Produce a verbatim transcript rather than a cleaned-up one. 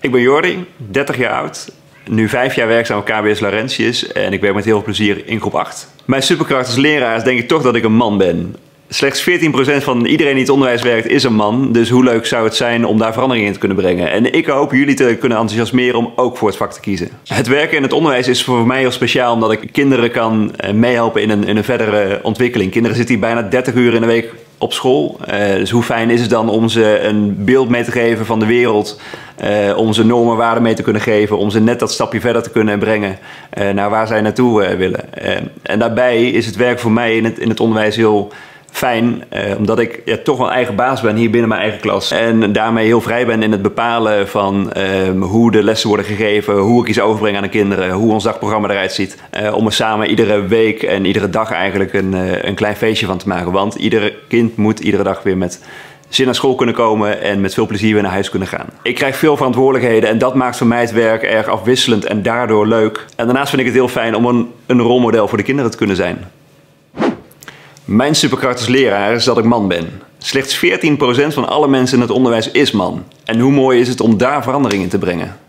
Ik ben Jordi, dertig jaar oud, nu vijf jaar werkzaam op K B S Laurentius en ik werk met heel veel plezier in groep acht. Mijn superkracht als leraar is denk ik toch dat ik een man ben. Slechts veertien procent van iedereen die in het onderwijs werkt is een man, dus hoe leuk zou het zijn om daar verandering in te kunnen brengen. En ik hoop jullie te kunnen enthousiasmeren om ook voor het vak te kiezen. Het werken in het onderwijs is voor mij heel speciaal omdat ik kinderen kan meehelpen in een, in een verdere ontwikkeling. Kinderen zitten hier bijna dertig uur in de week op school. Uh, dus hoe fijn is het dan om ze een beeld mee te geven van de wereld, uh, om ze normen en waarden mee te kunnen geven, om ze net dat stapje verder te kunnen brengen uh, naar waar zij naartoe uh, willen. Uh, en daarbij is het werk voor mij in het, in het onderwijs heel fijn, eh, omdat ik ja, toch wel eigen baas ben hier binnen mijn eigen klas. En daarmee heel vrij ben in het bepalen van eh, hoe de lessen worden gegeven, hoe ik iets overbreng aan de kinderen, hoe ons dagprogramma eruit ziet. Eh, om er samen iedere week en iedere dag eigenlijk een, uh, een klein feestje van te maken. Want ieder kind moet iedere dag weer met zin naar school kunnen komen en met veel plezier weer naar huis kunnen gaan. Ik krijg veel verantwoordelijkheden en dat maakt voor mij het werk erg afwisselend en daardoor leuk. En daarnaast vind ik het heel fijn om een, een rolmodel voor de kinderen te kunnen zijn. Mijn superkracht als leraar is dat ik man ben. Slechts veertien procent van alle mensen in het onderwijs is man. En hoe mooi is het om daar verandering in te brengen?